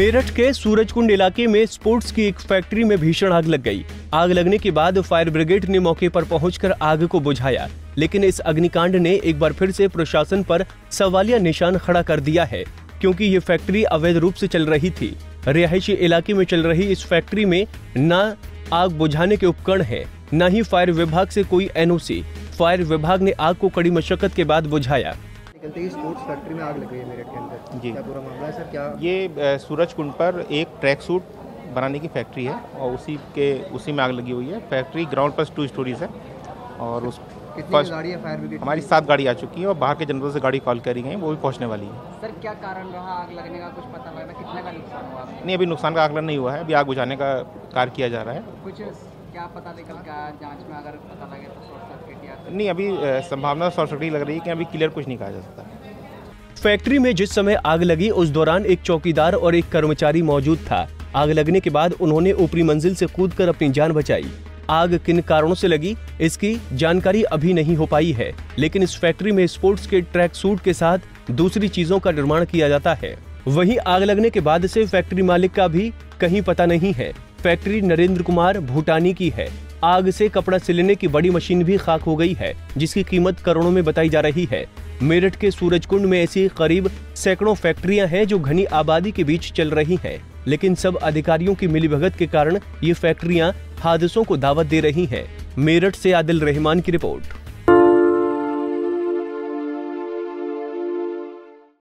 मेरठ के सूरजकुंड इलाके में स्पोर्ट्स की एक फैक्ट्री में भीषण आग लग गई। आग लगने के बाद फायर ब्रिगेड ने मौके पर पहुंचकर आग को बुझाया, लेकिन इस अग्निकांड ने एक बार फिर से प्रशासन पर सवालिया निशान खड़ा कर दिया है, क्योंकि ये फैक्ट्री अवैध रूप से चल रही थी। रिहायशी इलाके में चल रही इस फैक्ट्री में न आग बुझाने के उपकरण है, न ही फायर विभाग से कोई एनओसी। फायर विभाग ने आग को कड़ी मशक्कत के बाद बुझाया। स्पोर्ट्स फैक्ट्री में आग लग गई है मेरठ के अंदर। जी, क्या पूरा मामला है सर? क्या ये सूरजकुंड पर एक ट्रैक सूट बनाने की फैक्ट्री है और उसी में आग लगी हुई है। फैक्ट्री ग्राउंड पर 2 स्टोरीज है और उस कितनी गाड़ी है फायर ब्रिगेड? हमारी 7 गाड़ी आ चुकी है और बाहर के जनरल से गाड़ी कॉल करी गई, वो भी पहुंचने वाली है। सर क्या कारण रहा आग लगने का, कुछ पता लगा? कितना का नुकसान हुआ? नहीं, अभी नुकसान का आकलन नहीं हुआ है, अभी आग बुझाने का कार्य किया जा रहा है। कुछ क्या पता निकल का जांच में अगर पता लगे तो शॉर्ट सर्किट या नहीं, अभी संभावना शॉर्ट सर्किट लग रही है कि अभी क्लियर कुछ नहीं कहा जा सकता। फैक्ट्री में जिस समय आग लगी उस दौरान एक चौकीदार और एक कर्मचारी मौजूद था। आग लगने के बाद उन्होंने ऊपरी मंजिल से कूदकर अपनी जान बचाई। आग किन कारणों से लगी इसकी जानकारी अभी नहीं हो पाई है, लेकिन इस फैक्ट्री में स्पोर्ट्स के ट्रैक सूट के साथ दूसरी चीजों का निर्माण किया जाता है। वहीं आग लगने के बाद से फैक्ट्री मालिक का भी कहीं पता नहीं है। फैक्ट्री नरेंद्र कुमार भूटानी की है। आग से कपड़ा सिलने की बड़ी मशीन भी खाक हो गई है, जिसकी कीमत करोड़ों में बताई जा रही है। मेरठ के सूरजकुंड में ऐसी करीब सैकड़ों फैक्ट्रियां हैं जो घनी आबादी के बीच चल रही हैं, लेकिन सब अधिकारियों की मिलीभगत के कारण ये फैक्ट्रियां हादसों को दावत दे रही हैं। मेरठ से आदिल रहमान की रिपोर्ट।